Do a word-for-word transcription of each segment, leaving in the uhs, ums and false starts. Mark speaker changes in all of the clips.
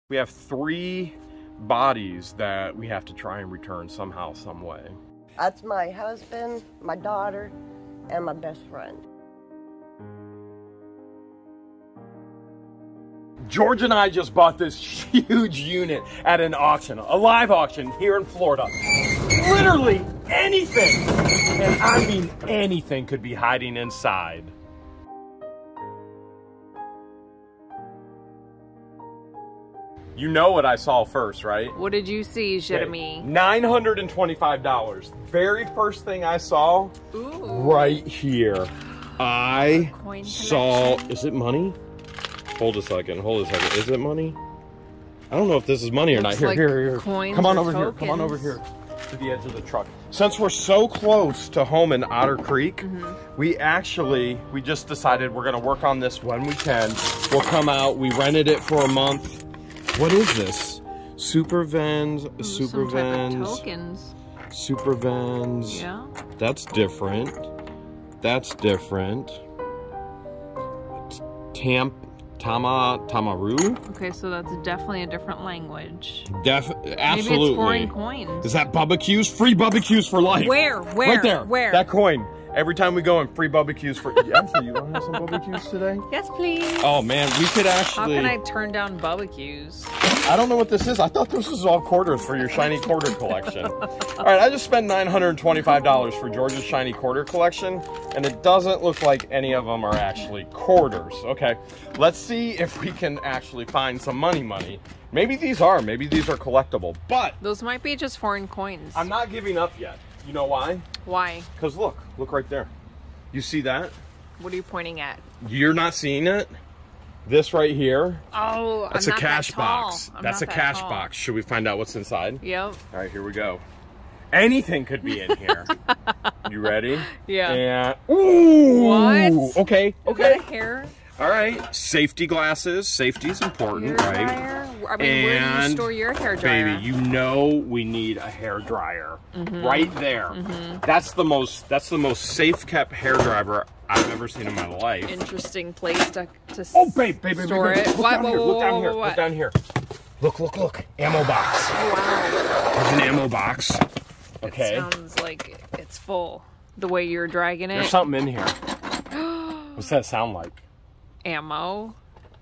Speaker 1: We have three bodies that we have to try and return somehow, some way.
Speaker 2: That's my husband, my daughter, and my best friend.
Speaker 1: George and I just bought this huge unit at an auction, a live auction here in Florida. Literally anything, and I mean anything, could be hiding inside. You know what I saw first, right?
Speaker 3: What did you see, Jeremy?
Speaker 1: nine hundred twenty-five dollars. Very first thing I saw,
Speaker 3: Ooh.
Speaker 1: right here. I
Speaker 3: Coin
Speaker 1: saw,
Speaker 3: collection.
Speaker 1: is it money? Hold a second, hold a second. Is it money? I don't know if this is money or
Speaker 3: Looks
Speaker 1: not. Here,
Speaker 3: like
Speaker 1: here, here.
Speaker 3: coins
Speaker 1: Come on
Speaker 3: or
Speaker 1: over here, come on
Speaker 3: tokens.
Speaker 1: over here to the edge of the truck. Since we're so close to home in Otter Creek, mm-hmm. we actually, we just decided we're gonna work on this when we can. We'll come out, we rented it for a month. What is this? Super Vans,
Speaker 3: Ooh,
Speaker 1: Super
Speaker 3: some type of
Speaker 1: Vans,
Speaker 3: tokens.
Speaker 1: Super Vans.
Speaker 3: Yeah.
Speaker 1: That's different. That's different. Tam, Tama, Tamaru.
Speaker 3: Okay, so that's definitely a different language.
Speaker 1: Def, absolutely.
Speaker 3: Maybe it's foreign coins.
Speaker 1: Is that Bubba Q's? Free Bubba Q's for life.
Speaker 3: Where? Where?
Speaker 1: Right there.
Speaker 3: Where?
Speaker 1: That coin. Every time we go in, free Bubba Q's for. Actually, you want to have some Bubba Q's today?
Speaker 3: Yes, please.
Speaker 1: Oh man, we could actually.
Speaker 3: How can I turn down barbecues?
Speaker 1: I don't know what this is. I thought this was all quarters for your shiny quarter collection. All right, I just spent nine hundred twenty-five dollars for George's shiny quarter collection, and it doesn't look like any of them are actually quarters. Okay, let's see if we can actually find some money money. Maybe these are, maybe these are collectible, but
Speaker 3: Those might be just foreign coins.
Speaker 1: I'm not giving up yet. You know why?
Speaker 3: Why?
Speaker 1: Because look, look right there. You see that?
Speaker 3: What are you pointing at?
Speaker 1: You're not seeing it? This right here?
Speaker 3: Oh,
Speaker 1: That's
Speaker 3: I'm
Speaker 1: a
Speaker 3: not
Speaker 1: cash
Speaker 3: that tall.
Speaker 1: box.
Speaker 3: I'm
Speaker 1: That's a
Speaker 3: not that
Speaker 1: cash
Speaker 3: tall.
Speaker 1: box. Should we find out what's inside?
Speaker 3: Yep.
Speaker 1: All right, here we go. Anything could be in here. You ready?
Speaker 3: Yeah.
Speaker 1: And ooh.
Speaker 3: What?
Speaker 1: Okay.
Speaker 3: Is
Speaker 1: Okay.
Speaker 3: that a hair?
Speaker 1: All right. Safety glasses. Safety is important,
Speaker 3: Hair
Speaker 1: right?
Speaker 3: dryer? I mean, where do you
Speaker 1: And,
Speaker 3: store your hair dryer?
Speaker 1: Baby, you know we need a hair dryer
Speaker 3: Mm-hmm.
Speaker 1: right there.
Speaker 3: Mm-hmm.
Speaker 1: That's the most. That's the most safe kept hair dryer I've ever seen in my life.
Speaker 3: Interesting place to, to
Speaker 1: Oh, babe, babe, babe,
Speaker 3: store
Speaker 1: babe, babe.
Speaker 3: it.
Speaker 1: Look
Speaker 3: What?
Speaker 1: down
Speaker 3: Whoa,
Speaker 1: here.
Speaker 3: whoa,
Speaker 1: Look down
Speaker 3: whoa,
Speaker 1: here.
Speaker 3: what?
Speaker 1: Look down here. Look, look, look. Ammo box.
Speaker 3: Oh, wow.
Speaker 1: There's an ammo box. Okay.
Speaker 3: It sounds like it's full. The way you're dragging it.
Speaker 1: There's something in here. What's that sound like?
Speaker 3: Ammo.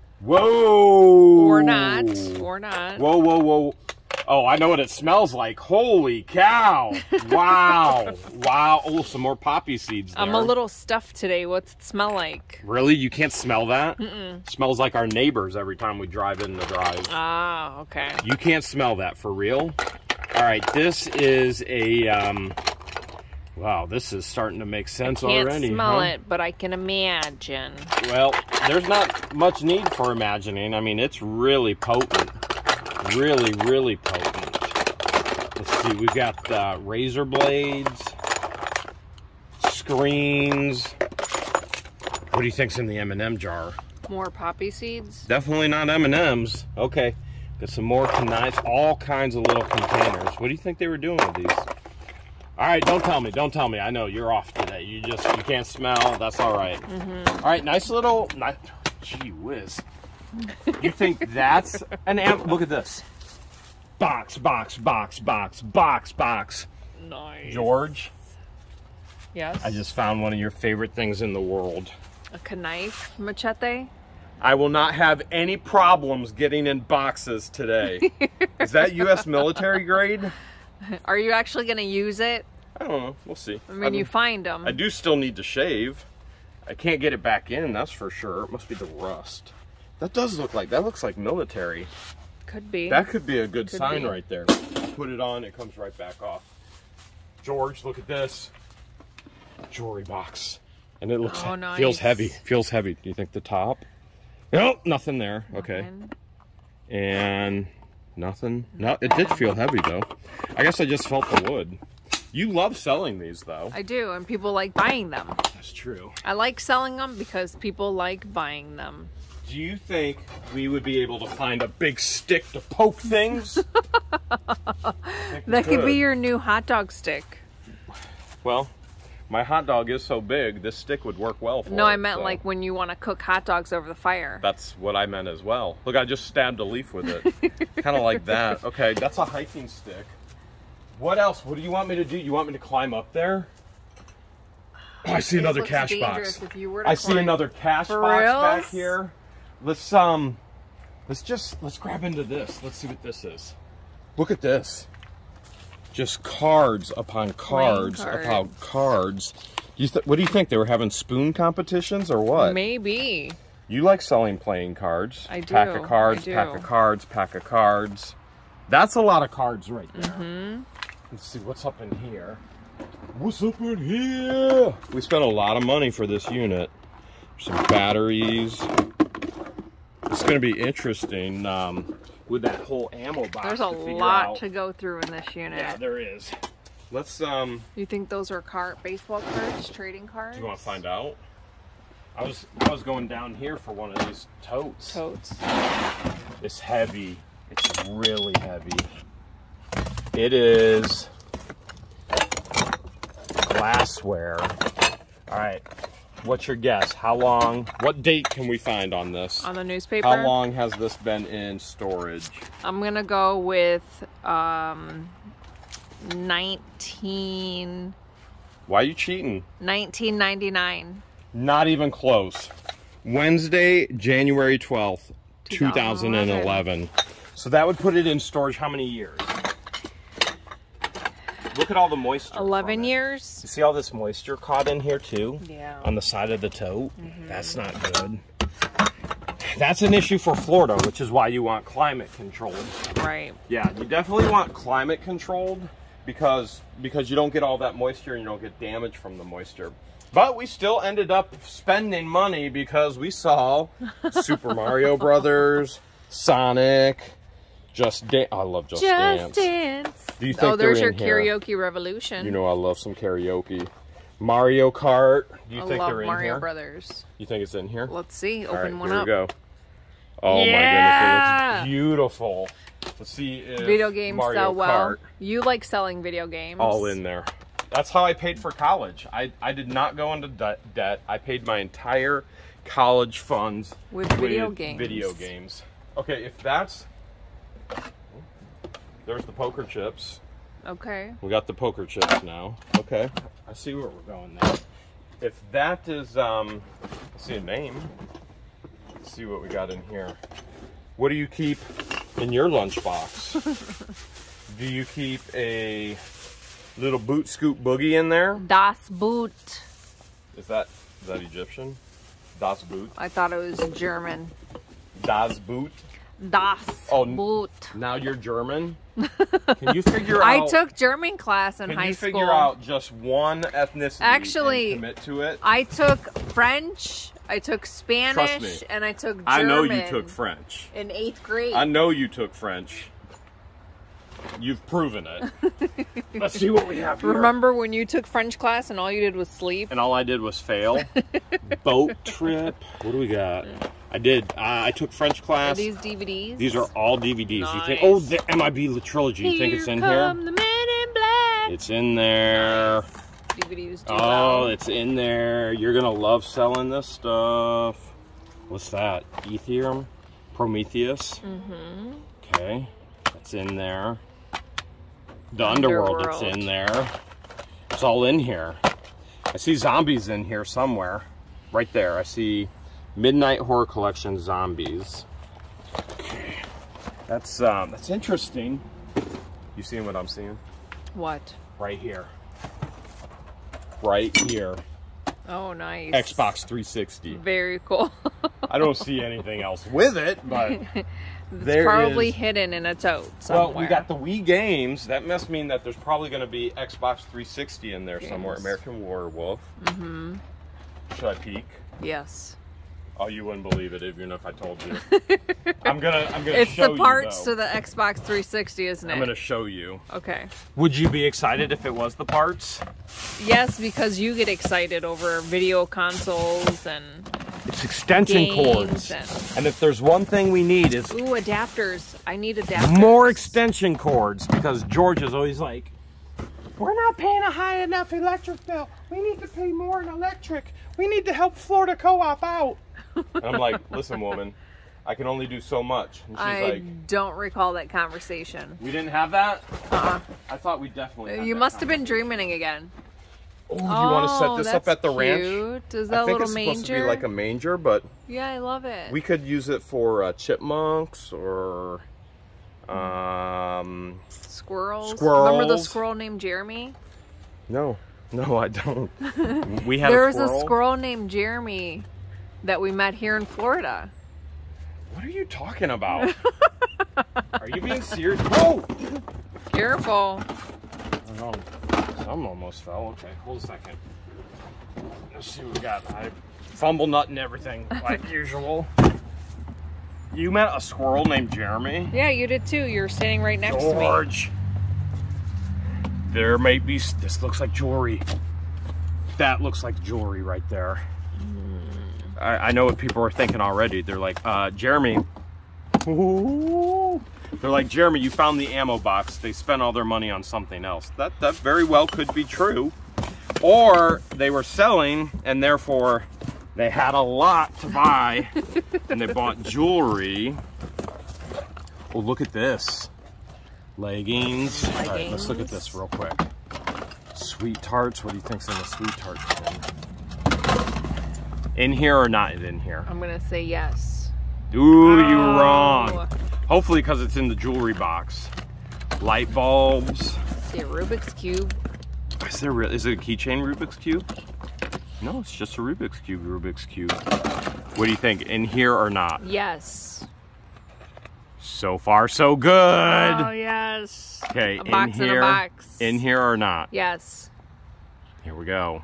Speaker 1: Whoa!
Speaker 3: Or not. Or not.
Speaker 1: Whoa, whoa, whoa. Oh, I know what it smells like. Holy cow. Wow. Wow. Oh, some more poppy seeds there.
Speaker 3: I'm a little stuffed today. What's it smell like?
Speaker 1: Really? You can't smell that?
Speaker 3: Mm-mm.
Speaker 1: Smells like our neighbors every time we drive in the drive.
Speaker 3: Ah, okay.
Speaker 1: You can't smell that for real? All right, this is a, um, wow, this is starting to make sense
Speaker 3: Can't
Speaker 1: already.
Speaker 3: smell
Speaker 1: huh?
Speaker 3: it, but I can imagine.
Speaker 1: Well, there's not much need for imagining. I mean, it's really potent. Really, really potent. Let's see, we've got uh, razor blades, screens. What do you think's in the M and M jar?
Speaker 3: More poppy seeds?
Speaker 1: Definitely not M and M's. Okay, got some more knives, all kinds of little containers. What do you think they were doing with these? All right, don't tell me, don't tell me. I know you're off today. You just, you can't smell. That's all right.
Speaker 3: Mm-hmm.
Speaker 1: All right, nice little, nice, gee whiz. You think that's an amp? Look at this. Box, box, box, box, box, box.
Speaker 3: Nice.
Speaker 1: George,
Speaker 3: Yes?
Speaker 1: I just found one of your favorite things in the world.
Speaker 3: A knife machete?
Speaker 1: I will not have any problems getting in boxes today. Is that U S military grade?
Speaker 3: Are you actually going to use it?
Speaker 1: I don't know. We'll see.
Speaker 3: I mean,
Speaker 1: I
Speaker 3: you find them.
Speaker 1: I do still need to shave. I can't get it back in, that's for sure. It must be the rust. That does look like, that looks like military.
Speaker 3: Could be.
Speaker 1: That could be a good
Speaker 3: Could
Speaker 1: sign
Speaker 3: be.
Speaker 1: right there. Put it on, it comes right back off. George, look at this. Jewelry box. And it looks,
Speaker 3: Oh, nice.
Speaker 1: feels heavy. Feels heavy. Do you think the top? Nope, nothing there. Okay.
Speaker 3: Nothing.
Speaker 1: And nothing. No, it did feel heavy though. I guess I just felt the wood. You love selling these though.
Speaker 3: I do, and people like buying them.
Speaker 1: That's true.
Speaker 3: I like selling them because people like buying them.
Speaker 1: Do you think we would be able to find a big stick to poke things?
Speaker 3: That could be your new hot dog stick.
Speaker 1: Well, My hot dog is so big, this stick would work well for
Speaker 3: No,
Speaker 1: it.
Speaker 3: I meant
Speaker 1: so.
Speaker 3: like when you want to cook hot dogs over the fire.
Speaker 1: That's what I meant as well. Look, I just stabbed a leaf with it. Kind of like that. Okay, that's a hiking stick. What else? What do you want me to do? You want me to climb up there? Oh, I see
Speaker 3: This
Speaker 1: another
Speaker 3: looks
Speaker 1: cash
Speaker 3: dangerous
Speaker 1: box.
Speaker 3: if you were to
Speaker 1: I see
Speaker 3: climb.
Speaker 1: another cash
Speaker 3: For
Speaker 1: box
Speaker 3: reals?
Speaker 1: back here. Let's um, let's just let's grab into this. Let's see what this is. Look at this. Just cards upon cards,
Speaker 3: cards.
Speaker 1: upon cards. You th what do you think? They were having spoon competitions or what?
Speaker 3: Maybe.
Speaker 1: You like selling playing cards.
Speaker 3: I do.
Speaker 1: Pack of cards,
Speaker 3: I do.
Speaker 1: pack of cards, pack of cards. That's a lot of cards right there.
Speaker 3: Mm-hmm.
Speaker 1: Let's see what's up in here. What's up in here? We spent a lot of money for this unit. Some batteries. It's going to be interesting um, with that whole ammo box.
Speaker 3: There's a
Speaker 1: to figure
Speaker 3: lot
Speaker 1: out.
Speaker 3: to go through in this unit.
Speaker 1: Yeah, there is. Let's, um...
Speaker 3: You think those are card baseball cards, trading cards?
Speaker 1: Do you want to find out? I was, I was going down here for one of these totes.
Speaker 3: Totes.
Speaker 1: It's heavy. It's really heavy. It is glassware. All right. What's your guess? How long? What date can we find on this?
Speaker 3: On the newspaper?
Speaker 1: How long has this been in storage?
Speaker 3: I'm gonna go with um, nineteen.
Speaker 1: Why are you cheating?
Speaker 3: nineteen ninety-nine.
Speaker 1: Not even close. Wednesday, January twelfth, two thousand eleven.
Speaker 3: two thousand eleven.
Speaker 1: So that would put it in storage how many years? Look at all the moisture.
Speaker 3: eleven
Speaker 1: from it.
Speaker 3: years.
Speaker 1: You see all this moisture caught in here too?
Speaker 3: Yeah.
Speaker 1: On the side of the tote? Mm-hmm. That's not good. That's an issue for Florida, which is why you want climate controlled.
Speaker 3: Right.
Speaker 1: Yeah, you definitely want climate controlled because because you don't get all that moisture and you don't get damage from the moisture. But we still ended up spending money because we saw Super Mario Brothers, Sonic, Just Dance. I love Just,
Speaker 3: Just
Speaker 1: Dance.
Speaker 3: Dance.
Speaker 1: Do you think
Speaker 3: Oh, there's
Speaker 1: they're
Speaker 3: your
Speaker 1: in here?
Speaker 3: karaoke revolution.
Speaker 1: You know I love some karaoke. Mario Kart. Do you
Speaker 3: I
Speaker 1: think
Speaker 3: love
Speaker 1: they're in
Speaker 3: Mario
Speaker 1: here?
Speaker 3: Brothers.
Speaker 1: You think it's in here?
Speaker 3: Let's see.
Speaker 1: All
Speaker 3: Open
Speaker 1: right,
Speaker 3: one
Speaker 1: here
Speaker 3: up.
Speaker 1: we go. Oh
Speaker 3: Yeah!
Speaker 1: my goodness, it looks beautiful. Let's see if
Speaker 3: Video games
Speaker 1: Mario
Speaker 3: sell well.
Speaker 1: Kart,
Speaker 3: You like selling video games.
Speaker 1: all in there. That's how I paid for college. I, I did not go into de debt. I paid my entire college funds
Speaker 3: With video games.
Speaker 1: Video games. Okay, if that's... There's the poker chips.
Speaker 3: Okay.
Speaker 1: We got the poker chips now. Okay, I see where we're going there. If that is, um, I see a name. Let's see what we got in here. What do you keep in your lunchbox? Do you keep a little boot scoop boogie in there?
Speaker 3: Das Boot.
Speaker 1: Is that is that Egyptian? Das Boot.
Speaker 3: I thought it was German.
Speaker 1: Das Boot.
Speaker 3: Das
Speaker 1: Oh,
Speaker 3: Boot.
Speaker 1: Now you're German. Can you figure
Speaker 3: I
Speaker 1: out?
Speaker 3: took German class in
Speaker 1: Can
Speaker 3: high
Speaker 1: you
Speaker 3: school.
Speaker 1: figure out just one ethnicity
Speaker 3: Actually,
Speaker 1: and commit to it?
Speaker 3: I took French, I took Spanish,
Speaker 1: me.
Speaker 3: and I took German.
Speaker 1: I know you took French.
Speaker 3: in eighth grade.
Speaker 1: I know you took French. You've proven it. Let's see what we have here.
Speaker 3: Remember when you took French class and all you did was sleep?
Speaker 1: And all I did was fail. Boat trip. What do we got? I did. Uh, I took French
Speaker 3: Are
Speaker 1: class.
Speaker 3: these D V Ds?
Speaker 1: These are all D V Ds. You think?
Speaker 3: Nice.
Speaker 1: Oh, the M I B trilogy. You think it's in
Speaker 3: come
Speaker 1: here?
Speaker 3: the men in black.
Speaker 1: It's in there.
Speaker 3: D V Ds do
Speaker 1: Oh,
Speaker 3: well.
Speaker 1: it's in there. You're gonna love selling this stuff. What's that? Ethereum? Prometheus?
Speaker 3: Mm-hmm.
Speaker 1: Okay. That's in there. The Underworld, it's
Speaker 3: Underworld.
Speaker 1: in there. It's all in here. I see zombies in here somewhere. Right there. I see Midnight Horror Collection zombies. Okay. That's um that's interesting. You seeing what I'm seeing?
Speaker 3: What?
Speaker 1: Right here. Right here.
Speaker 3: Oh, nice.
Speaker 1: Xbox three sixty.
Speaker 3: Very cool.
Speaker 1: I don't see anything else with it, but
Speaker 3: It's
Speaker 1: there
Speaker 3: probably
Speaker 1: is-
Speaker 3: hidden in a tote somewhere.
Speaker 1: Well, we got the Wii games. That must mean that there's probably going to be Xbox three sixty in there
Speaker 3: Games.
Speaker 1: somewhere. American Werewolf.
Speaker 3: Mm-hmm.
Speaker 1: Should I peek?
Speaker 3: Yes.
Speaker 1: Oh, you wouldn't believe it even if I told you. I'm gonna, I'm gonna
Speaker 3: It's
Speaker 1: show
Speaker 3: the parts
Speaker 1: you.
Speaker 3: to the Xbox three sixty, isn't it?
Speaker 1: I'm gonna show you.
Speaker 3: Okay.
Speaker 1: Would you be excited if it was the parts?
Speaker 3: Yes, because you get excited over video consoles and
Speaker 1: It's extension
Speaker 3: games
Speaker 1: cords.
Speaker 3: and...
Speaker 1: And if there's one thing we need is
Speaker 3: Ooh, adapters. I need adapters.
Speaker 1: more extension cords because George is always like, we're not paying a high enough electric bill. We need to pay more in electric. We need to help Florida Co-op out. And I'm like, listen, woman, I can only do so much. And she's
Speaker 3: I
Speaker 1: like,
Speaker 3: don't recall that conversation.
Speaker 1: we didn't have that?
Speaker 3: Uh-uh.
Speaker 1: I thought we definitely had
Speaker 3: You
Speaker 1: that
Speaker 3: must have been dreaming again.
Speaker 1: Oh, you want to set this up at the ranch?
Speaker 3: Cute. Is that
Speaker 1: I think
Speaker 3: a little
Speaker 1: it's
Speaker 3: manger?
Speaker 1: supposed to be like a manger, but
Speaker 3: yeah, I love it.
Speaker 1: we could use it for uh, chipmunks or um,
Speaker 3: squirrels.
Speaker 1: squirrels.
Speaker 3: Remember the squirrel named Jeremy?
Speaker 1: No, no, I don't. We had
Speaker 3: there
Speaker 1: a
Speaker 3: was
Speaker 1: squirrel.
Speaker 3: a squirrel named Jeremy that we met here in Florida.
Speaker 1: What are you talking about? Are you being serious? Whoa!
Speaker 3: Careful.
Speaker 1: Oh, some almost fell. Okay, hold a second. Let's see what we got. I fumble nut and everything, like usual. You met a squirrel named Jeremy?
Speaker 3: Yeah, you did too. You're standing right next
Speaker 1: George.
Speaker 3: to me.
Speaker 1: There may be, this looks like jewelry. That looks like jewelry right there. Mm. I, I know what people are thinking already. They're like, uh, Jeremy. Ooh. They're like, Jeremy, you found the ammo box. They spent all their money on something else. That, that very well could be true. Or they were selling and therefore they had a lot to buy and they bought jewelry. Oh, look at this. Leggings.
Speaker 3: Leggings.
Speaker 1: All right, let's look at this real quick. Sweet tarts. What do you think's in the sweet tart tin? In here or not in here?
Speaker 3: I'm gonna say yes.
Speaker 1: Ooh,
Speaker 3: oh.
Speaker 1: you were wrong. Hopefully because it's in the jewelry box. Light bulbs.
Speaker 3: See a Rubik's Cube.
Speaker 1: Is there real, is it a keychain Rubik's Cube? No, it's just a Rubik's Cube Rubik's Cube. What do you think? In here or not?
Speaker 3: Yes.
Speaker 1: So far, so good.
Speaker 3: Oh, yes.
Speaker 1: Okay,
Speaker 3: a
Speaker 1: in
Speaker 3: box
Speaker 1: here.
Speaker 3: in a box.
Speaker 1: In here or not?
Speaker 3: Yes.
Speaker 1: Here we go.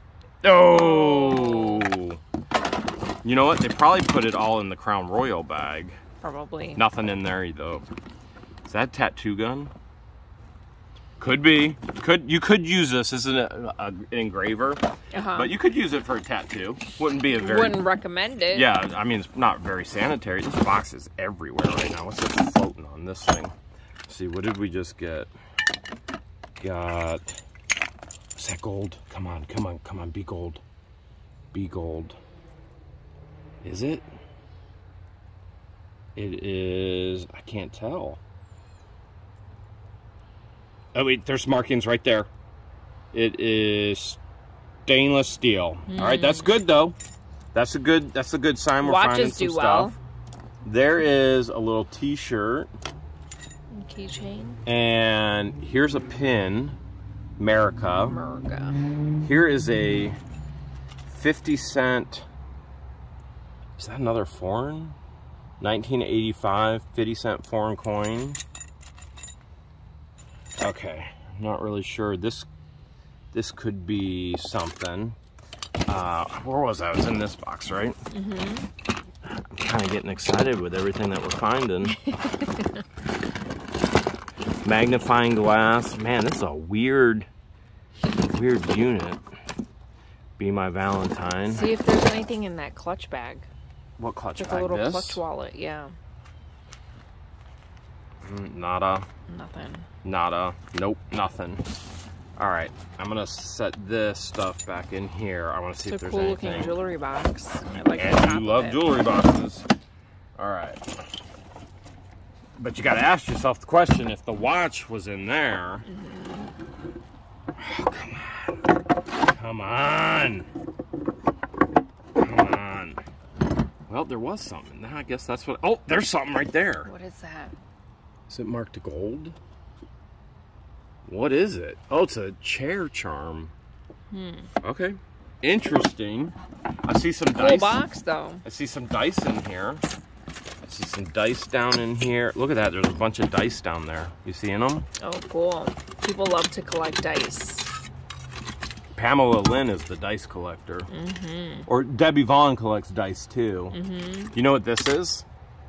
Speaker 1: Oh. You know what? They probably put it all in the Crown Royal bag.
Speaker 3: Probably.
Speaker 1: Nothing in there though. Is that a tattoo gun? Could be. Could you could use this as an, a, a, an engraver,
Speaker 3: uh-huh.
Speaker 1: but you could use it for a tattoo. Wouldn't be a very.
Speaker 3: Wouldn't recommend it.
Speaker 1: Yeah, I mean it's not very sanitary. This box is everywhere right now. What's this floating on this thing? Let's see, what did we just get? Got. Is that gold? Come on, come on, come on, be gold. Be gold. Is it? It is. I can't tell. Oh wait, there's markings right there. It is stainless steel. Mm. All right, that's good though. That's a good. That's a good sign. We're finding some
Speaker 3: do
Speaker 1: stuff.
Speaker 3: Well.
Speaker 1: There is a little T-shirt.
Speaker 3: Keychain.
Speaker 1: And here's a pin. America.
Speaker 3: America.
Speaker 1: Here is a fifty cent. Is that another foreign? nineteen eighty-five fifty cent foreign coin. Okay, I'm not really sure. This this could be something. Uh, where was I? I was in this box, right? Mm-hmm. I'm kind of getting excited with everything that we're finding. Magnifying glass. Man, this is a weird, weird unit. Be my Valentine.
Speaker 3: See if there's anything in that clutch bag.
Speaker 1: What clutch
Speaker 3: Just
Speaker 1: bag?
Speaker 3: a little
Speaker 1: this?
Speaker 3: clutch wallet, yeah.
Speaker 1: Mm, nada.
Speaker 3: Nothing.
Speaker 1: Nada. Nope, nothing. All right, I'm gonna set this stuff back in here. I want to see
Speaker 3: it's
Speaker 1: if
Speaker 3: a
Speaker 1: there's
Speaker 3: cool
Speaker 1: anything.
Speaker 3: looking jewelry box. I like the
Speaker 1: And
Speaker 3: top
Speaker 1: you
Speaker 3: of
Speaker 1: love
Speaker 3: it.
Speaker 1: jewelry boxes. All right. But you got to ask yourself the question: if the watch was in there, mm-hmm. oh, come on, come on, come on. Well, there was something. Now I guess that's what. Oh, there's something right there.
Speaker 3: What is that?
Speaker 1: Is it marked gold? What is it? Oh, it's a chair charm. Hmm. Okay. Interesting. I see some
Speaker 3: cool
Speaker 1: dice.
Speaker 3: box, though.
Speaker 1: I see some dice in here. I see some dice down in here. Look at that. There's a bunch of dice down there. You seeing them?
Speaker 3: Oh, cool. People love to collect dice.
Speaker 1: Pamela Lynn is the dice collector. Mm-hmm. Or Debbie Vaughn collects dice, too. Mm-hmm. You know what this is?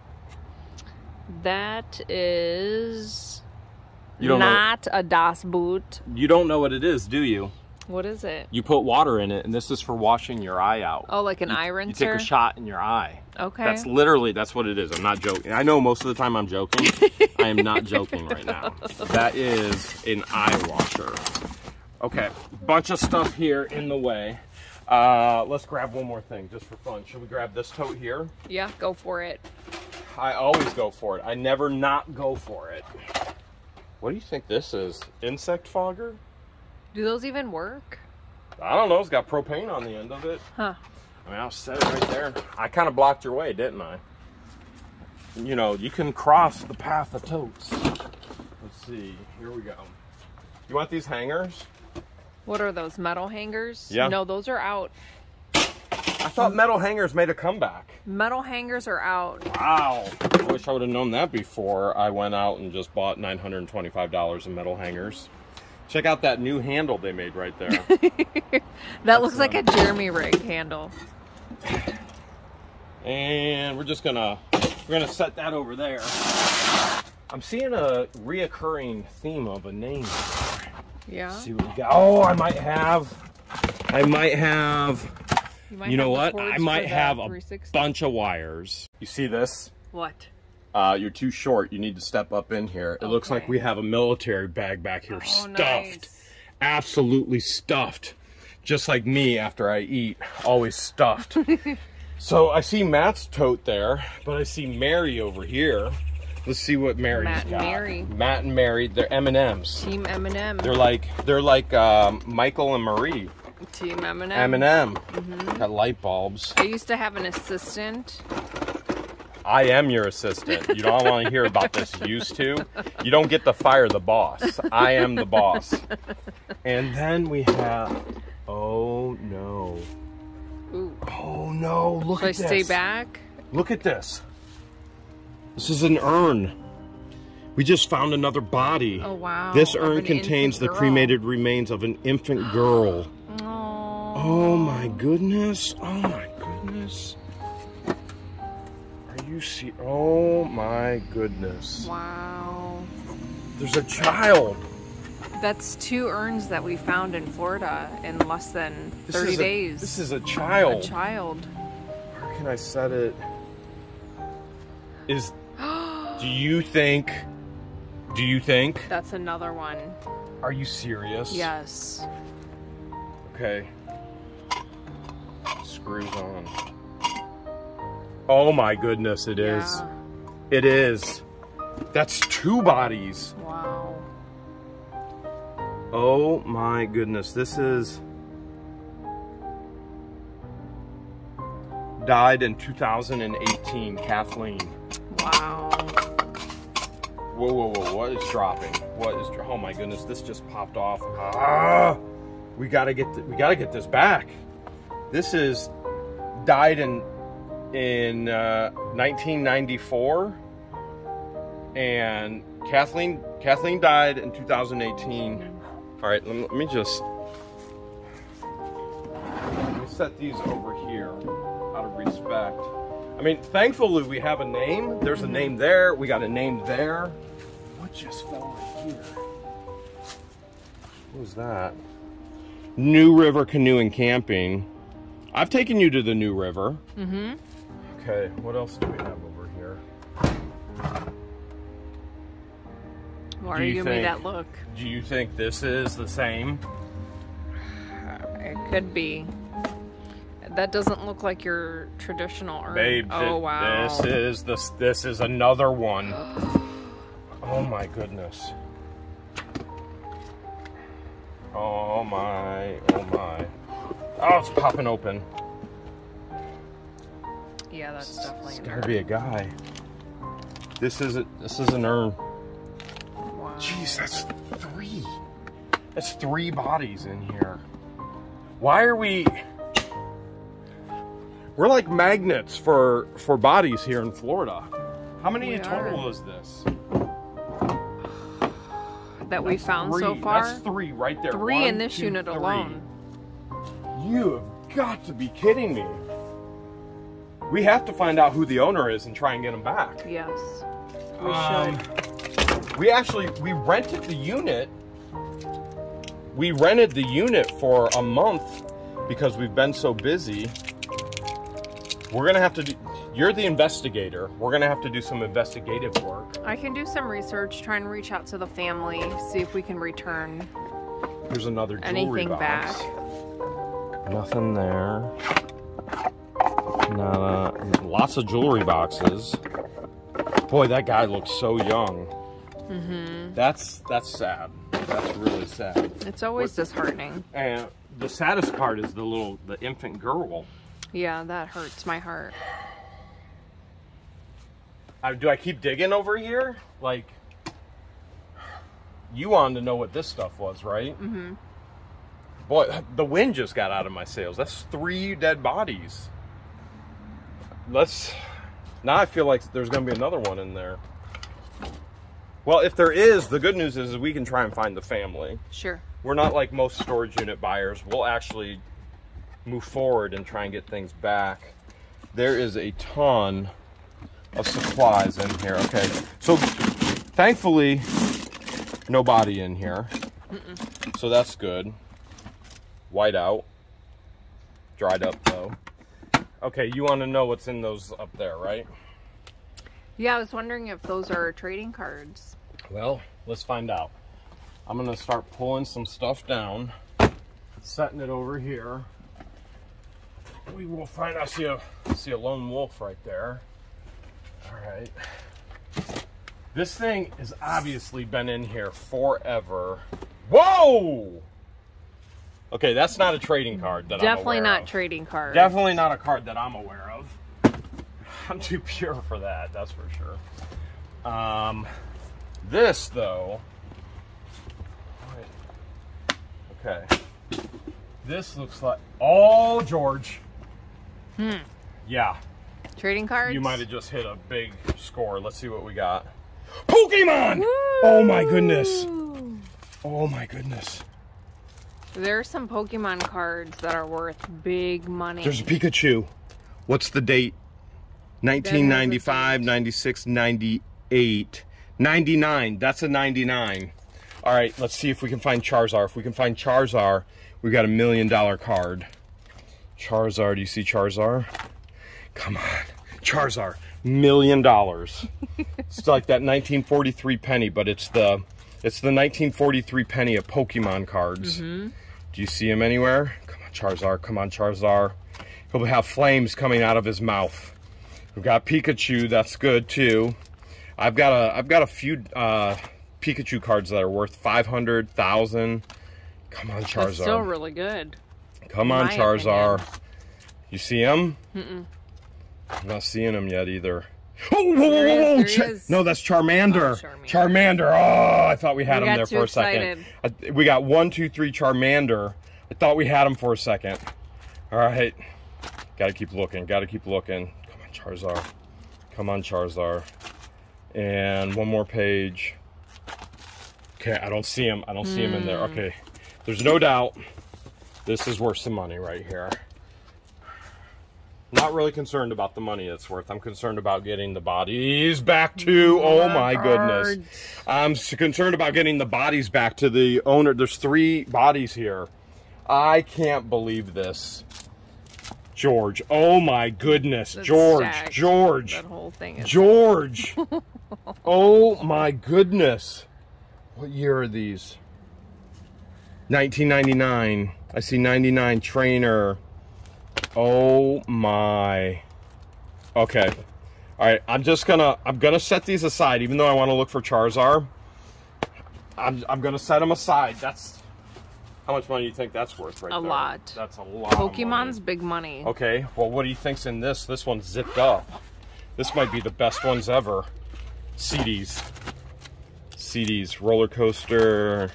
Speaker 3: That is
Speaker 1: you don't
Speaker 3: not
Speaker 1: know,
Speaker 3: a Das Boot.
Speaker 1: You don't know what it is, do you?
Speaker 3: What is it?
Speaker 1: You put water in it, and this is for washing your eye out.
Speaker 3: Oh, like an
Speaker 1: you,
Speaker 3: eye rinser?
Speaker 1: You take a shot in your eye.
Speaker 3: Okay.
Speaker 1: That's literally, that's what it is. I'm not joking. I know most of the time I'm joking. I am not joking right now. That is an eye washer. Okay, bunch of stuff here in the way. Uh, let's grab one more thing just for fun. Should we grab this tote here?
Speaker 3: Yeah, go for it.
Speaker 1: I always go for it. I never not go for it. What do you think this is? Insect fogger?
Speaker 3: Do those even work?
Speaker 1: I don't know. It's got propane on the end of it.
Speaker 3: Huh.
Speaker 1: I mean, I'll set it right there. I kind of blocked your way, didn't I? You know, you can cross the path of totes. Let's see. Here we go. You want these hangers?
Speaker 3: What are those, metal hangers?
Speaker 1: Yeah.
Speaker 3: No, those are out.
Speaker 1: I thought metal hangers made a comeback.
Speaker 3: Metal hangers are out.
Speaker 1: Wow. I wish I would have known that before I went out and just bought nine hundred twenty-five dollars in metal hangers. Check out that new handle they made right there.
Speaker 3: That
Speaker 1: That's
Speaker 3: looks like a Jeremy rig handle.
Speaker 1: And we're just gonna we're gonna set that over there. I'm seeing a reoccurring theme of a name.
Speaker 3: Yeah.
Speaker 1: Let's see what we got. Oh, I might have. I might have.
Speaker 3: You, might
Speaker 1: you know
Speaker 3: have
Speaker 1: what? I might have a
Speaker 3: three sixty.
Speaker 1: bunch of wires. You see this?
Speaker 3: What?
Speaker 1: Uh, you're too short. You need to step up in here. It okay. looks like we have a military bag back here,
Speaker 3: oh,
Speaker 1: stuffed,
Speaker 3: nice.
Speaker 1: Absolutely stuffed, just like me after I eat, always stuffed. So I see Matt's tote there, but I see Mary over here. Let's see what Mary's
Speaker 3: Matt and
Speaker 1: got.
Speaker 3: Mary.
Speaker 1: Matt and Mary. They're M and M's.
Speaker 3: Team M and M.
Speaker 1: They're like they're like um, Michael and Marie.
Speaker 3: Team M and M.
Speaker 1: M and M.
Speaker 3: Mm-hmm.
Speaker 1: Got light bulbs.
Speaker 3: I used to have an assistant.
Speaker 1: I am your assistant. You don't want to hear about this. Used to. You don't get to fire the boss. I am the boss. And then we have. Oh no.
Speaker 3: Ooh.
Speaker 1: Oh no! Look
Speaker 3: Should
Speaker 1: at this.
Speaker 3: I stay back?
Speaker 1: Look at this. This is an urn. We just found another body.
Speaker 3: Oh wow!
Speaker 1: This urn contains the cremated remains of an infant girl.
Speaker 3: Oh.
Speaker 1: Oh my goodness! Oh my goodness! Are you see? Oh my goodness!
Speaker 3: Wow!
Speaker 1: There's a child.
Speaker 3: That's two urns that we found in Florida in less than
Speaker 1: This
Speaker 3: thirty
Speaker 1: is a,
Speaker 3: days.
Speaker 1: This is a child.
Speaker 3: A child.
Speaker 1: Where can I set it? Is do you think? Do you think?
Speaker 3: That's another one.
Speaker 1: Are you serious?
Speaker 3: Yes.
Speaker 1: Okay. Screws on. Oh my goodness, it
Speaker 3: yeah.
Speaker 1: is. It is. That's two bodies.
Speaker 3: Wow.
Speaker 1: Oh my goodness, this is... Died in two thousand eighteen, Kathleen.
Speaker 3: Wow.
Speaker 1: Whoa, whoa, whoa, what is dropping? What is, oh my goodness, this just popped off. Ah, we gotta get, th we gotta get this back. This is, died in, in uh, nineteen ninety-four, and Kathleen, Kathleen died in two thousand eighteen. All right, let me, let me just, let me set these over here out of respect. I mean, thankfully we have a name. There's a name there. We got a name there. What just fell right here? What was that? New River Canoe and Camping. I've taken you to the New River.
Speaker 3: Mm-hmm.
Speaker 1: Okay, what else do we have over here?
Speaker 3: Why are you giving me that look?
Speaker 1: Do you think this is the same?
Speaker 3: It could be. That doesn't look like your traditional urn.
Speaker 1: Babe,
Speaker 3: oh
Speaker 1: th
Speaker 3: wow.
Speaker 1: This is this this is another one. Oh my goodness. Oh my, oh my. Oh, it's popping open.
Speaker 3: Yeah, that's definitely
Speaker 1: It's
Speaker 3: an
Speaker 1: gotta
Speaker 3: urn.
Speaker 1: be a guy. This is a, this is an urn.
Speaker 3: Wow.
Speaker 1: Jeez, that's three. That's three bodies in here. Why are we... We're like magnets for, for bodies here in Florida. How many
Speaker 3: We
Speaker 1: in total
Speaker 3: are.
Speaker 1: is this?
Speaker 3: That we found
Speaker 1: Three.
Speaker 3: so far?
Speaker 1: That's three right there.
Speaker 3: Three
Speaker 1: One,
Speaker 3: in this
Speaker 1: two,
Speaker 3: unit
Speaker 1: three.
Speaker 3: alone.
Speaker 1: You have got to be kidding me. We have to find out who the owner is and try and get him back.
Speaker 3: Yes. We
Speaker 1: Um,
Speaker 3: should.
Speaker 1: We actually, we rented the unit. We rented the unit for a month because we've been so busy. We're gonna have to do, you're the investigator. We're gonna have to do some investigative work.
Speaker 3: I can do some research, try and reach out to the family, see if we can return
Speaker 1: Here's another jewelry
Speaker 3: anything
Speaker 1: box.
Speaker 3: back.
Speaker 1: Nothing there. Not a, lots of jewelry boxes. Boy, that guy looks so young.
Speaker 3: Mm-hmm.
Speaker 1: That's that's sad. That's really sad.
Speaker 3: It's always
Speaker 1: what,
Speaker 3: disheartening.
Speaker 1: And the saddest part is the little the infant girl.
Speaker 3: Yeah, that hurts my heart.
Speaker 1: I, do I keep digging over here? Like, you wanted to know what this stuff was, right?
Speaker 3: Mm-hmm.
Speaker 1: Boy, the wind just got out of my sails. That's three dead bodies. Let's... Now I feel like there's going to be another one in there. Well, if there is, the good news is we can try and find the family.
Speaker 3: Sure.
Speaker 1: We're not like most storage unit buyers. We'll actually move forward and try and get things back. There is a ton of supplies in here. Okay, so thankfully no body in here. Mm-mm. So that's good. White out, dried up though. Okay, you want to know what's in those up there, right?
Speaker 3: Yeah, I was wondering if those are trading cards.
Speaker 1: Well, let's find out. I'm gonna start pulling some stuff down, setting it over here. We will find. I see a see a lone wolf right there. All right. This thing has obviously been in here forever. Whoa! Okay, that's not a trading card that
Speaker 3: Definitely
Speaker 1: I'm aware
Speaker 3: not
Speaker 1: of.
Speaker 3: trading cards.
Speaker 1: Definitely not a card that I'm aware of. I'm too pure for that, that's for sure. Um, this, though... Okay. This looks like... Oh, George.
Speaker 3: Hmm.
Speaker 1: Yeah.
Speaker 3: Trading cards?
Speaker 1: You might have just hit a big score. Let's see what we got. Pokemon! Woo! Oh my goodness. Oh my goodness.
Speaker 3: There are some Pokemon cards that are worth big money.
Speaker 1: There's a Pikachu. What's the date? nineteen ninety-five, ninety-six, ninety-eight, ninety-nine. That's a ninety-nine. All right, let's see if we can find Charizard. If we can find Charizard, we got a million dollar card. Charizard, do you see Charizard? Come on, Charizard, million dollars. It's like that nineteen forty-three penny, but it's the it's the nineteen forty-three penny of Pokemon cards. Mm-hmm. Do you see him anywhere? Come on, Charizard. Come on, Charizard. He'll have flames coming out of his mouth. We've got Pikachu. That's good too. I've got a I've got a few uh, Pikachu cards that are worth five hundred thousand. Come on, Charizard.
Speaker 3: That's still really good.
Speaker 1: Come on, Charizard. Opinion. You see him? Mm-mm. I'm not seeing him yet either. Oh, whoa, whoa, whoa. Char no, that's Charmander. Oh, Charmander. Charmander. Oh, I thought we had we him there for a excited. second. I, we got one, two, three Charmander. I thought we had him for a second. All right. Got to keep looking. Got to keep looking. Come on, Charizard. Come on, Charizard. And one more page. Okay, I don't see him. I don't mm. see him in there. Okay. There's no doubt this is worth some money right here. Not really concerned about the money it's worth. I'm concerned about getting the bodies back to, oh my goodness. I'm concerned about getting the bodies back to the owner. There's three bodies here. I can't believe this. George, oh my goodness. That's George, stacked. George.
Speaker 3: That whole thing is
Speaker 1: George. Oh my goodness. What year are these? nineteen ninety-nine. I see ninety-nine trainer. Oh my. Okay. All right, I'm just gonna I'm gonna set these aside, even though I want to look for Charizard. I'm I'm gonna set them aside. That's how much money do you think that's worth right
Speaker 3: a
Speaker 1: there?
Speaker 3: A lot.
Speaker 1: That's a lot.
Speaker 3: Pokemon's big money.
Speaker 1: Okay. Well, what do you think's in this? This one's zipped up. This might be the best ones ever. C Ds. C Ds. Roller coaster.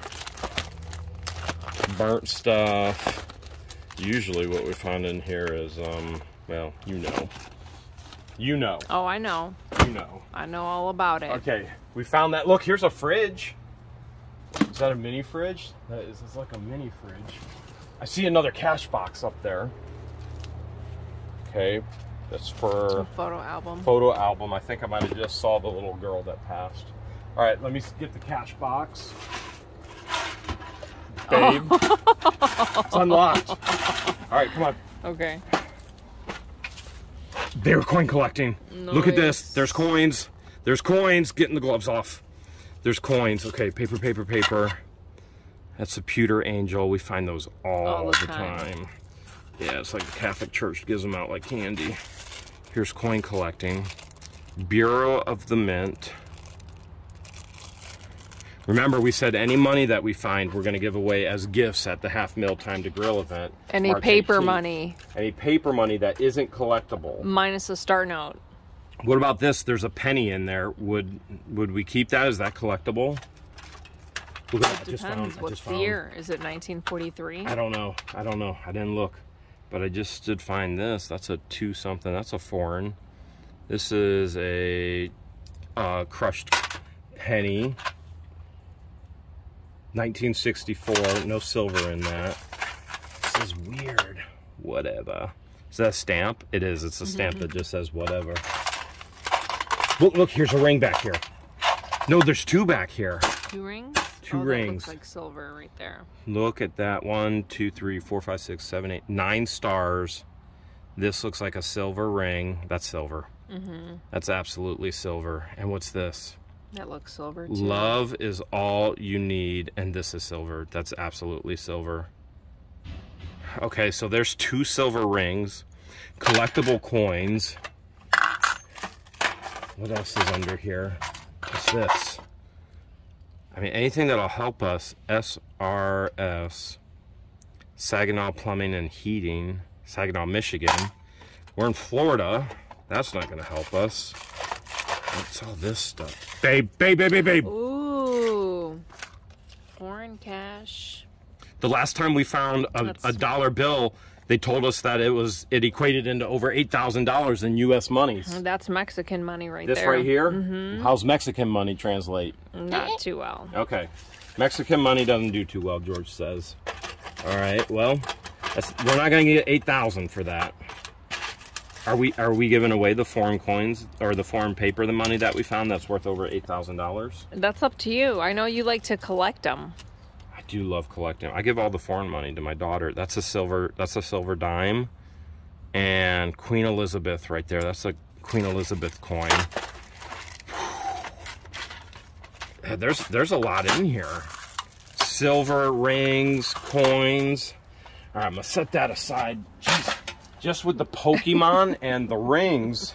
Speaker 1: Burnt stuff. Usually what we find in here is, um, well, you know. You know.
Speaker 3: Oh, I know.
Speaker 1: You know.
Speaker 3: I know all about it.
Speaker 1: Okay, we found that. Look, here's a fridge. Is that a mini fridge? That is, it's like a mini fridge. I see another cash box up there. Okay, that's for...
Speaker 3: a photo album.
Speaker 1: Photo album. I think I might have just saw the little girl that passed. All right, let me get the cash box. Babe. Oh. It's unlocked. All right, come on.
Speaker 3: Okay.
Speaker 1: They're coin collecting. Nice. Look at this. There's coins. There's coins. Getting the gloves off. There's coins. Okay, paper, paper, paper. That's a pewter angel. We find those all,
Speaker 3: all the,
Speaker 1: the
Speaker 3: time.
Speaker 1: time. Yeah, it's like the Catholic Church gives them out like candy. Here's coin collecting. Bureau of the Mint. Remember, we said any money that we find, we're going to give away as gifts at the Half Mil Time to Grill event.
Speaker 3: Any
Speaker 1: March
Speaker 3: paper
Speaker 1: eighteenth.
Speaker 3: money.
Speaker 1: Any paper money that isn't collectible.
Speaker 3: Minus a star note.
Speaker 1: What about this? There's a penny in there. Would would we keep that? Is that collectible? Look at that. I just found.
Speaker 3: Depends.
Speaker 1: I
Speaker 3: What's
Speaker 1: just
Speaker 3: the
Speaker 1: found.
Speaker 3: year? Is it nineteen forty-three?
Speaker 1: I don't know. I don't know. I didn't look. But I just did find this. That's a two something. That's a foreign. This is a uh, crushed penny. nineteen sixty-four. No silver in that. This is weird. Whatever. Is that a stamp? It is. It's a stamp
Speaker 3: Mm-hmm.
Speaker 1: that just says whatever. Look, look, here's a ring back here. No, there's two back here.
Speaker 3: Two rings?
Speaker 1: Two
Speaker 3: oh,
Speaker 1: rings.
Speaker 3: That looks like silver right there.
Speaker 1: Look at that. One, two, three, four, five, six, seven, eight, nine stars. This looks like a silver ring. That's silver.
Speaker 3: Mm-hmm.
Speaker 1: That's absolutely silver. And what's this?
Speaker 3: That looks silver too.
Speaker 1: Love is all you need, and this is silver. That's absolutely silver. Okay, so there's two silver rings, collectible coins. What else is under here? What's this? I mean, anything that'll help us. S R S, Saginaw Plumbing and Heating, Saginaw, Michigan. We're in Florida. That's not going to help us. What's all this stuff? Babe, babe, babe, babe, babe.
Speaker 3: Ooh. Foreign cash.
Speaker 1: The last time we found a, a dollar bill, they told us that it was it equated into over eight thousand dollars in U S monies.
Speaker 3: That's Mexican money right
Speaker 1: This
Speaker 3: there.
Speaker 1: right here?
Speaker 3: Mm-hmm.
Speaker 1: How's Mexican money translate?
Speaker 3: Not too well.
Speaker 1: Okay. Mexican money doesn't do too well, George says. All right, well, that's, we're not going to get eight thousand dollars for that. Are we Are we giving away the foreign coins or the foreign paper, the money that we found that's worth over eight thousand dollars?
Speaker 3: That's up to you. I know you like to collect them.
Speaker 1: I do love collecting. I give all the foreign money to my daughter. That's a silver. That's a silver dime, and Queen Elizabeth right there. That's a Queen Elizabeth coin. There's there's a lot in here. Silver rings, coins. All right, I'm gonna set that aside. Jeez. Just with the Pokemon and the rings.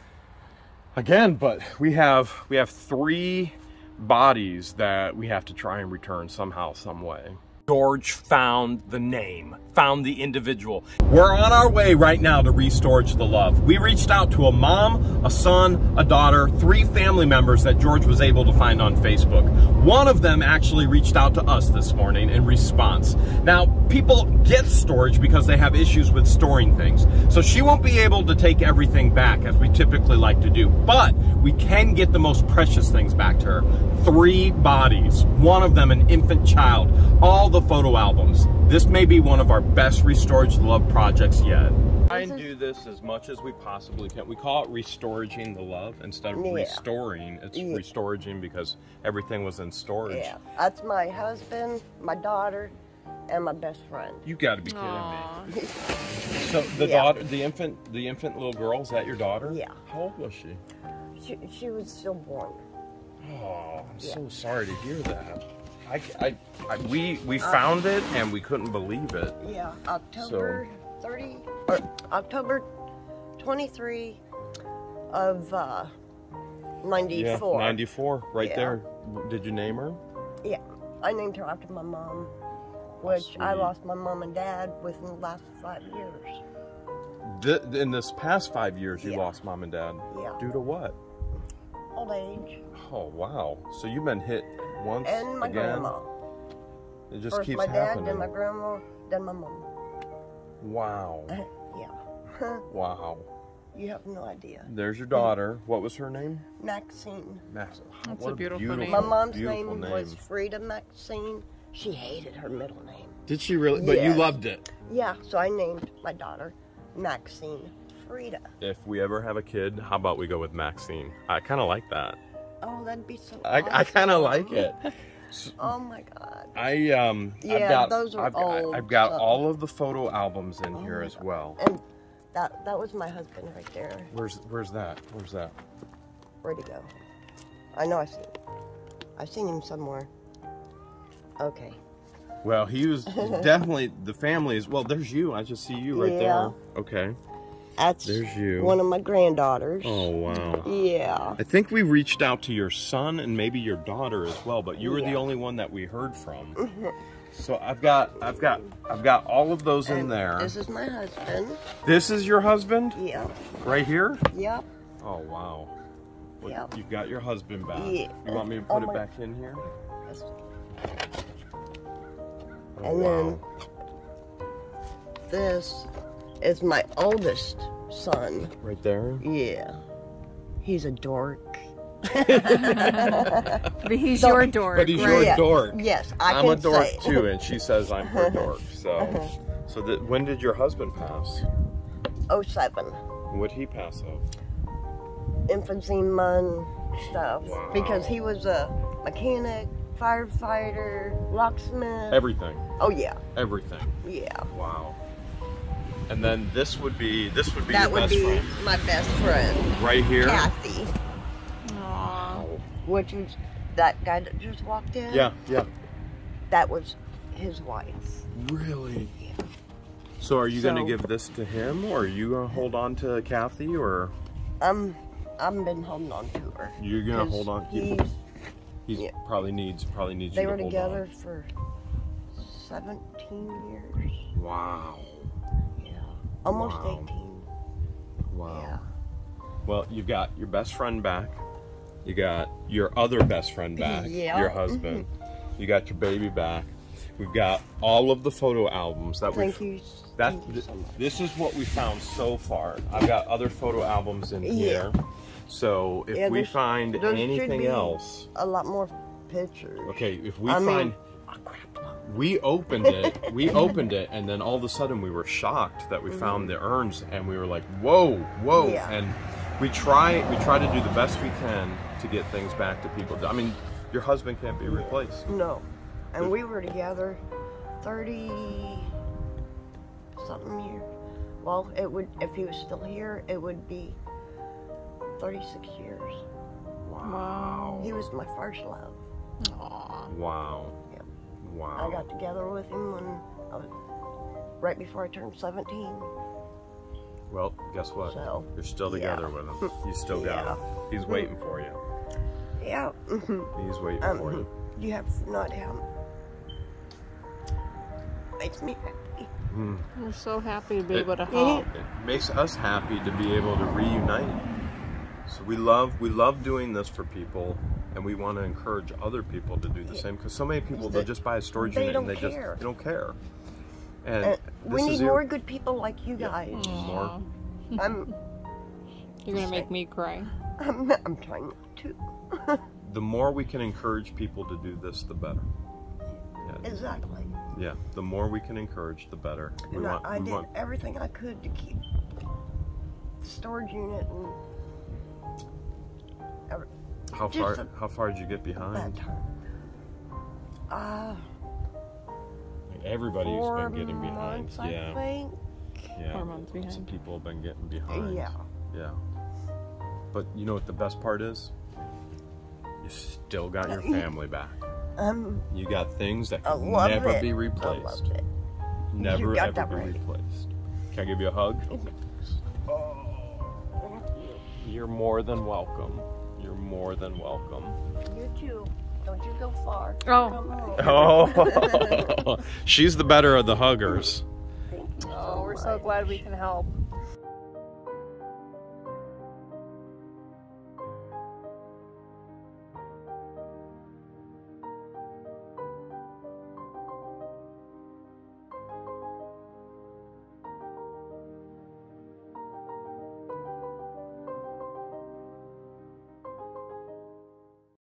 Speaker 1: Again, but we have we have three bodies that we have to try and return somehow, some way. George found the name, found the individual. We're on our way right now to Restorage the Love. We reached out to a mom, a son, a daughter, three family members that George was able to find on Facebook. One of them actually reached out to us this morning in response. Now, people get storage because they have issues with storing things. So she won't be able to take everything back as we typically like to do, but we can get the most precious things back to her. Three bodies, one of them an infant child, all the photo albums. This may be one of our best Restorage the Love projects yet. Try and do this as much as we possibly can. We call it restoraging the love instead of
Speaker 2: Yeah.
Speaker 1: restoring. It's
Speaker 2: Yeah.
Speaker 1: restoraging because everything was in storage.
Speaker 2: Yeah, that's my husband, my daughter, and my best friend.
Speaker 1: You got to be kidding
Speaker 3: Aww.
Speaker 1: me. So the
Speaker 2: Yeah.
Speaker 1: daughter, the infant, the infant little girl, is that your daughter?
Speaker 2: Yeah.
Speaker 1: How old was she?
Speaker 2: She, she was stillborn.
Speaker 1: Oh, I'm
Speaker 2: Yeah.
Speaker 1: so sorry to hear that. I, I, I we we found it and we couldn't believe it.
Speaker 2: Yeah, October thirty, or October twenty-three of uh, ninety-four.
Speaker 1: Yeah, ninety-four, right
Speaker 2: Yeah.
Speaker 1: there. Did you name her?
Speaker 2: Yeah, I named her after my mom, which I
Speaker 1: sweet.
Speaker 2: lost my mom and dad within the last five years.
Speaker 1: Th in this past five years, you
Speaker 2: Yeah.
Speaker 1: lost mom and dad.
Speaker 2: Yeah.
Speaker 1: Due to what?
Speaker 2: Old age.
Speaker 1: Oh wow! So you've been hit once
Speaker 2: And my
Speaker 1: again.
Speaker 2: grandma.
Speaker 1: It just
Speaker 2: First
Speaker 1: keeps
Speaker 2: my dad,
Speaker 1: happening.
Speaker 2: then my grandma, then my mom.
Speaker 1: Wow!
Speaker 2: Yeah.
Speaker 1: Wow!
Speaker 2: You have no idea.
Speaker 1: There's your daughter. What was her name?
Speaker 2: Maxine.
Speaker 1: Max.
Speaker 3: That's
Speaker 1: what
Speaker 3: a beautiful name.
Speaker 2: My mom's
Speaker 1: beautiful
Speaker 2: name, was Frida Maxine. She hated her middle name.
Speaker 1: Did she really? But you
Speaker 2: Yes.
Speaker 1: loved it.
Speaker 2: Yeah, so I named my daughter Maxine Frida.
Speaker 1: If we ever have a kid, how about we go with Maxine? I kind of like that.
Speaker 2: Oh, that'd be so
Speaker 1: I,
Speaker 2: awesome.
Speaker 1: I kind of like it.
Speaker 2: Oh my God.
Speaker 1: I um I've
Speaker 2: Yeah,
Speaker 1: got
Speaker 2: those are
Speaker 1: I've, got-
Speaker 2: old,
Speaker 1: I've got
Speaker 2: so-
Speaker 1: all of the photo albums in
Speaker 2: Oh
Speaker 1: here
Speaker 2: my
Speaker 1: as
Speaker 2: God.
Speaker 1: well.
Speaker 2: And that that was my husband right there.
Speaker 1: Where's where's that? Where's that?
Speaker 2: Where'd he go? I know I seen I've seen him somewhere. Okay.
Speaker 1: Well, he was definitely the family is. Well, there's you. I just see you right
Speaker 2: Yeah.
Speaker 1: there. Okay.
Speaker 2: That's
Speaker 1: There's you.
Speaker 2: one of my granddaughters.
Speaker 1: Oh, wow.
Speaker 2: Yeah.
Speaker 1: I think we reached out to your son and maybe your daughter as well, but you were the
Speaker 2: Yeah.
Speaker 1: only one that we heard from. So I've got, I've got, I've got all of those in
Speaker 2: And
Speaker 1: there.
Speaker 2: This is my husband.
Speaker 1: This is your husband?
Speaker 2: Yeah.
Speaker 1: Right here?
Speaker 2: Yep.
Speaker 1: Oh, wow. Well,
Speaker 2: Yep.
Speaker 1: you've got your husband back.
Speaker 2: Yeah.
Speaker 1: You want me to
Speaker 2: Oh
Speaker 1: put it
Speaker 2: my-
Speaker 1: back in here? Oh,
Speaker 2: And
Speaker 1: wow.
Speaker 2: then this is my oldest son.
Speaker 1: Right there?
Speaker 2: Yeah. He's a dork.
Speaker 3: But he's
Speaker 2: So-
Speaker 3: your dork,
Speaker 1: But he's
Speaker 3: right?
Speaker 1: your
Speaker 2: Yeah.
Speaker 1: dork.
Speaker 2: Yes, I
Speaker 1: I'm
Speaker 2: can
Speaker 1: a dork
Speaker 2: say.
Speaker 1: too, and she says I'm her dork. So, so that when did your husband pass?
Speaker 2: oh seven.
Speaker 1: What'd he pass of?
Speaker 2: Emphysema stuff.
Speaker 1: Wow.
Speaker 2: Because he was a mechanic, firefighter, locksmith.
Speaker 1: Everything.
Speaker 2: Oh yeah.
Speaker 1: Everything.
Speaker 2: Yeah.
Speaker 1: Wow. And then this would be this would be
Speaker 2: That
Speaker 1: your
Speaker 2: would
Speaker 1: best
Speaker 2: be
Speaker 1: friend.
Speaker 2: my best friend.
Speaker 1: Right here.
Speaker 2: Kathy.
Speaker 3: Aw.
Speaker 2: Which is that guy that just walked in?
Speaker 1: Yeah, yeah.
Speaker 2: That was his wife.
Speaker 1: Really? So are you gonna
Speaker 2: So-
Speaker 1: give this to him, or are you gonna hold on to Kathy, or
Speaker 2: I'm I've been holding on to her.
Speaker 1: you're gonna
Speaker 2: 'Cause
Speaker 1: hold on?
Speaker 2: He's,
Speaker 1: He's
Speaker 2: yeah.
Speaker 1: probably needs probably needs
Speaker 2: they
Speaker 1: you to
Speaker 2: were
Speaker 1: hold
Speaker 2: together for seventeen years.
Speaker 1: on. Wow.
Speaker 2: Yeah. Almost
Speaker 1: Wow.
Speaker 2: eighteen.
Speaker 1: Wow.
Speaker 2: Yeah.
Speaker 1: Well, you've got your best friend back. You got your other best friend back.
Speaker 2: Yeah.
Speaker 1: Your husband. You got your baby back. We've got all of the photo albums that we.
Speaker 2: Thank you.
Speaker 1: That
Speaker 2: Thank you so much.
Speaker 1: this is what we found so far. I've got other photo albums in
Speaker 2: Yeah.
Speaker 1: here. So if
Speaker 2: Yeah,
Speaker 1: we
Speaker 2: there's-
Speaker 1: find
Speaker 2: there should
Speaker 1: anything
Speaker 2: be
Speaker 1: else,
Speaker 2: A lot more pictures.
Speaker 1: okay. If we
Speaker 2: I mean-
Speaker 1: find, we opened it. We opened it, and then all of a sudden we were shocked that we found the urns, and we were like, "Whoa, whoa!"
Speaker 2: Mm-hmm. Yeah.
Speaker 1: And we try we try to do the best we can to get things back to people. I mean, your husband can't be replaced.
Speaker 2: No. And we were together thirty something years. Well, it would, if he was still here, it would be thirty-six years.
Speaker 1: Wow.
Speaker 2: He was my first love.
Speaker 3: Aw.
Speaker 1: Wow.
Speaker 2: Yep.
Speaker 1: Wow.
Speaker 2: I got together with him when I was, right before I turned seventeen.
Speaker 1: Well, guess what?
Speaker 2: So,
Speaker 1: You're still
Speaker 2: yeah.
Speaker 1: together with him. You still got
Speaker 2: Yeah.
Speaker 1: him. He's waiting for you.
Speaker 2: Yeah.
Speaker 1: He's waiting
Speaker 2: Um,
Speaker 1: for you.
Speaker 2: You have no idea. Makes me happy.
Speaker 1: Mm.
Speaker 3: We're so happy to be
Speaker 1: It-
Speaker 3: able to help.
Speaker 1: It makes us happy to be able to reunite. So we love we love doing this for people, and we want to encourage other people to do the same. Because so many people they'll
Speaker 2: They-
Speaker 1: just buy a storage
Speaker 2: they
Speaker 1: unit and
Speaker 2: don't
Speaker 1: they
Speaker 2: care.
Speaker 1: just they don't care. And
Speaker 2: Uh,
Speaker 1: this
Speaker 2: we need
Speaker 1: is
Speaker 2: more
Speaker 1: your-
Speaker 2: good people like you guys.
Speaker 1: more.
Speaker 3: Aw.
Speaker 2: I'm,
Speaker 3: You're gonna make me cry.
Speaker 2: I'm, I'm trying not to.
Speaker 1: The more we can encourage people to do this, the better. Yeah,
Speaker 2: Exactly.
Speaker 1: yeah. The more we can encourage, the better. We
Speaker 2: And
Speaker 1: want.
Speaker 2: I, I
Speaker 1: we
Speaker 2: did
Speaker 1: want.
Speaker 2: everything I could to keep the storage unit and every,
Speaker 1: How
Speaker 2: just
Speaker 1: far?
Speaker 2: a-
Speaker 1: How far did you get
Speaker 2: that
Speaker 1: behind?
Speaker 2: time. Uh,
Speaker 1: Everybody's
Speaker 2: four
Speaker 1: been getting behind.
Speaker 2: months, I
Speaker 1: yeah.
Speaker 2: think.
Speaker 1: Yeah.
Speaker 3: Four months
Speaker 1: Some
Speaker 3: behind.
Speaker 1: people have been getting behind.
Speaker 2: Yeah.
Speaker 1: Yeah. But you know what the best part is? You still got your family back.
Speaker 2: Um,
Speaker 1: You got things that
Speaker 2: I
Speaker 1: can
Speaker 2: love
Speaker 1: never
Speaker 2: it.
Speaker 1: be
Speaker 2: I
Speaker 1: replaced.
Speaker 2: love it.
Speaker 1: Never
Speaker 2: got
Speaker 1: ever
Speaker 2: that
Speaker 1: be
Speaker 2: right.
Speaker 1: replaced. Can I give you a hug? You're more than welcome. You're more than welcome.
Speaker 2: You too. Don't you go far.
Speaker 3: Oh.
Speaker 2: Come on.
Speaker 1: Oh, she's the better of the huggers.
Speaker 2: Thank you
Speaker 3: Oh,
Speaker 2: so
Speaker 3: we're so
Speaker 2: much.
Speaker 3: glad we can help.